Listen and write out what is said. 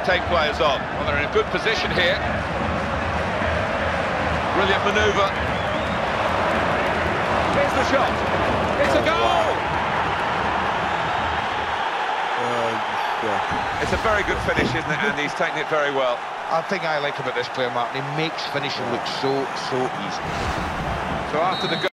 take players on. Well, they're in a good position here. Brilliant manoeuvre. Here's the shot. It's a goal! It's a very good finish, isn't it? And he's taken it very well. I think I like about this player, Martin. He makes finishing look so easy. So after the goal...